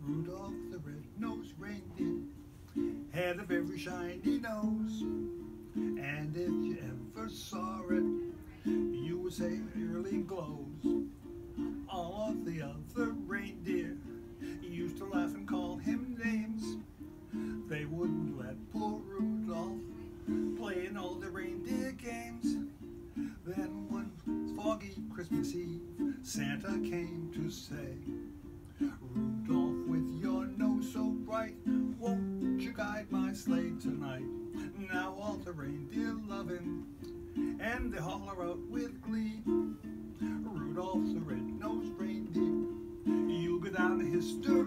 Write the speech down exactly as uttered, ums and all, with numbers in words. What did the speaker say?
Rudolph the red-nosed reindeer had a very shiny nose, and if you ever saw it, you would say it really glows. All of the other reindeer used to laugh and call him names. They wouldn't let poor Rudolph play in all the reindeer games. Then one foggy Christmas Eve, Santa came to say, Rudolph, with your nose so bright, won't you guide my sleigh tonight? Now all the reindeer love him, and they holler out with glee, Rudolph the red-nosed reindeer, you'll go down in history.